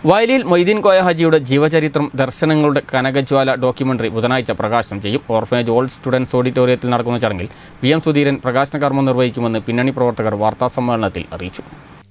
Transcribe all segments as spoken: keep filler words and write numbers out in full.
വയലിൽ മൊയ്തീൻ കോയ ഹാജിയുടെ ജീവചരിത്രം ദർശനങ്ങളുടെ കനകജ്വാല ഡോക്യുമെന്ററി ബുധനാഴ്ച പ്രകാശനം ചെയ്യും. ഓർഫനേജ് ഓൾഡ് സ്റ്റുഡൻസ് ഓഡിറ്റോറിയത്തിൽ നടക്കുന്ന ചടങ്ങിൽ വി എം സുധീരൻ പ്രകാശന കർമ്മം നിർവഹിക്കുമെന്ന് പിന്നണി പ്രവർത്തകർ വാർത്താസമ്മേളനത്തിൽ അറിയിച്ചു.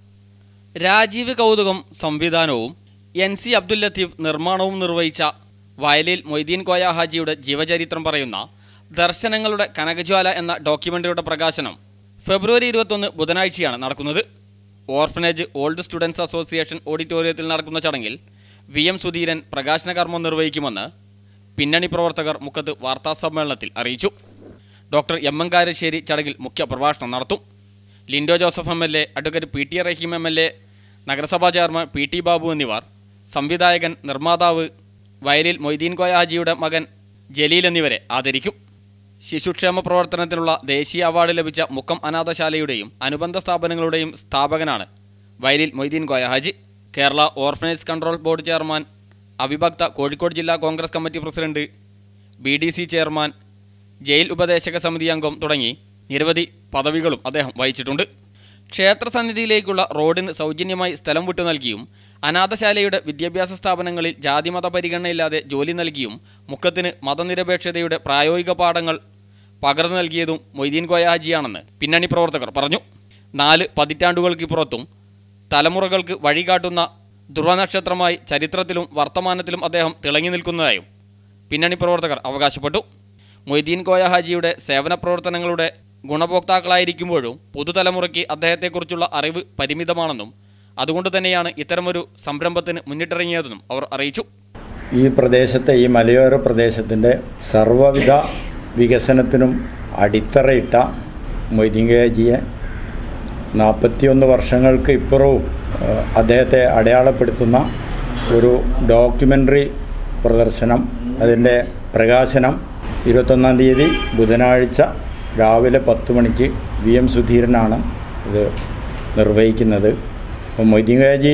രാജീവ് കൗതുകം സംവിധാനവും എൻ സി അബ്ദുൽ ലത്തീഫ് നിർമ്മാണവും നിർവഹിച്ച വയലിൽ മൊയ്തീൻ കോയ ഹാജിയുടെ ജീവചരിത്രം പറയുന്ന ദർശനങ്ങളുടെ കനകജ്വാല എന്ന ഡോക്യുമെന്ററിയുടെ പ്രകാശനം ഫെബ്രുവരി ഇരുപത്തൊന്ന് ബുധനാഴ്ചയാണ് നടക്കുന്നത്. ഓർഫനേജ് ഓൾഡ് സ്റ്റുഡൻസ് അസോസിയേഷൻ ഓഡിറ്റോറിയത്തിൽ നടക്കുന്ന ചടങ്ങിൽ വി എം സുധീരൻ പ്രകാശന കർമ്മം നിർവഹിക്കുമെന്ന് പിന്നണി പ്രവർത്തകർ മുക്കത്ത് വാർത്താസമ്മേളനത്തിൽ അറിയിച്ചു. ഡോക്ടർ എം എൻ കാരശ്ശേരി ചടങ്ങിൽ മുഖ്യ പ്രഭാഷണം നടത്തും. Lindo Joseph M L A, advocate P T Rahim M L A, നഗരസഭാ ചെയർമാൻ പി ടി ബാബു എന്നിവർ, സംവിധായകൻ, നിർമ്മാതാവ് വയലിൽ മൊയ്തീൻ കോയ ഹാജിയുടെ മകൻ ജലീൽ എന്നിവരെ ആദരിക്കും. ശിശുക്ഷേമ പ്രവർത്തനത്തിനുള്ള ദേശീയ അവാർഡ് ലഭിച്ച മുക്കം അനാഥശാലയുടെയും അനുബന്ധ സ്ഥാപനങ്ങളുടെയും സ്ഥാപകനാണ് വയലിൽ Moideen Koya Haji. Kerala orphanage control board chairman, അവിഭക്ത കോഴിക്കോട് ജില്ലാ Congress committee president, B D C chairman, jail ഉപദേശക സമിതി അംഗം തുടങ്ങി നിരവധി പദവികളും അദ്ദേഹം വഹിച്ചിട്ടുണ്ട്. ക്ഷേത്രസന്നിധിയിലേക്കുള്ള റോഡിന് സൗജന്യമായി സ്ഥലം വിട്ടു നൽകിയും അനാഥശാലയുടെ വിദ്യാഭ്യാസ സ്ഥാപനങ്ങളിൽ ജാതിമത പരിഗണനയില്ലാതെ ജോലി നൽകിയും മുക്കത്തിന് മതനിരപേക്ഷതയുടെ പ്രായോഗിക പാഠങ്ങൾ പകർന്നു നൽകിയതും മൊയ്തീൻ കോയ ഹാജിയാണെന്ന് പിന്നണി പ്രവർത്തകർ പറഞ്ഞു. നാല് പതിറ്റാണ്ടുകൾക്ക് പുറത്തും തലമുറകൾക്ക് വഴികാട്ടുന്ന ധ്രുവനക്ഷത്രമായി ചരിത്രത്തിലും വർത്തമാനത്തിലും അദ്ദേഹം തിളങ്ങി നിൽക്കുന്നതായും പിന്നണി പ്രവർത്തകർ അവകാശപ്പെട്ടു. മൊയ്തീൻ കോയ ഹാജിയുടെ സേവന പ്രവർത്തനങ്ങളുടെ ഗുണഭോക്താക്കളായിരിക്കുമ്പോഴും പുതുതലമുറയ്ക്ക് അദ്ദേഹത്തെക്കുറിച്ചുള്ള അറിവ് പരിമിതമാണെന്നും അതുകൊണ്ട് തന്നെയാണ് ഇത്തരമൊരു സംരംഭത്തിന് മുന്നിട്ടിറങ്ങിയതെന്നും അവർ അറിയിച്ചു. ഈ പ്രദേശത്തെ, ഈ മലയോര പ്രദേശത്തിൻ്റെ സർവ്വവിധ വികസനത്തിനും അടിത്തറയിട്ട മൊയ്തീൻ കോയ ഹാജിയെ നാൽപ്പത്തിയൊന്ന് വർഷങ്ങൾക്ക് ഇപ്പുറവും അദ്ദേഹത്തെ അടയാളപ്പെടുത്തുന്ന ഒരു ഡോക്യുമെൻ്ററി പ്രദർശനം, അതിൻ്റെ പ്രകാശനം ഇരുപത്തൊന്നാം തീയതി ബുധനാഴ്ച രാവിലെ പത്ത് മണിക്ക് വി എം സുധീരനാണ് ഇത് നിർവഹിക്കുന്നത്. അപ്പോൾ മൊയ്തീൻ കോയ ഹാജി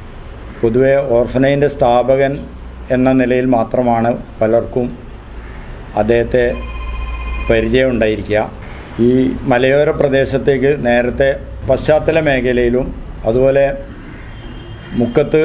പൊതുവെ ഓർഫനേജിൻ്റെ സ്ഥാപകൻ എന്ന നിലയിൽ മാത്രമാണ് പലർക്കും അദ്ദേഹത്തെ പരിചയമുണ്ടായിരിക്കുക. ഈ മലയോര പ്രദേശത്തേക്ക് നേരത്തെ പശ്ചാത്തല മേഖലയിലും അതുപോലെ മുക്കത്ത്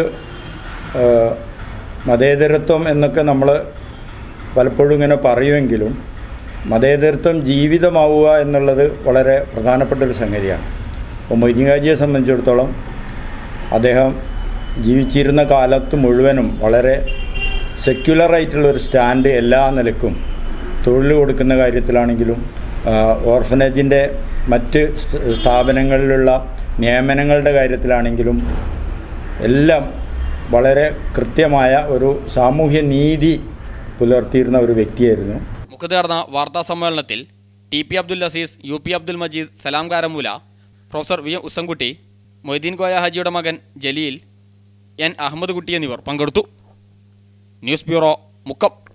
മതേതരത്വം എന്നൊക്കെ നമ്മൾ പലപ്പോഴും ഇങ്ങനെ പറയുമെങ്കിലും മതേതരത്വം ജീവിതമാവുക എന്നുള്ളത് വളരെ പ്രധാനപ്പെട്ടൊരു സംഗതിയാണ്. അപ്പോൾ മൊയ്തീൻ കോയ ഹാജിയെ സംബന്ധിച്ചിടത്തോളം അദ്ദേഹം ജീവിച്ചിരുന്ന കാലത്ത് മുഴുവനും വളരെ സെക്യുലറായിട്ടുള്ളൊരു സ്റ്റാൻഡ് എല്ലാ നിലക്കും, തൊഴിൽ കൊടുക്കുന്ന കാര്യത്തിലാണെങ്കിലും ഓർഫനേജിൻ്റെ മറ്റ് സ്ഥാപനങ്ങളിലുള്ള നിയമനങ്ങളുടെ കാര്യത്തിലാണെങ്കിലും എല്ലാം വളരെ കൃത്യമായ ഒരു സാമൂഹ്യ നീതി പുലർത്തിയിരുന്ന ഒരു വ്യക്തിയായിരുന്നു. മുഖത്ത് നടന്ന വാർത്താ സമ്മേളനത്തിൽ T P Abdul Azeez, U P Abdul Majeed, Salam Karamoola, professor V M Ussankutty, Moideen Koya ഹാജിയുടെ മകൻ ജലീൽ, എൻ അഹമ്മദ് കുട്ടി എന്നിവർ പങ്കെടുത്തു. News bureau, Mukkam.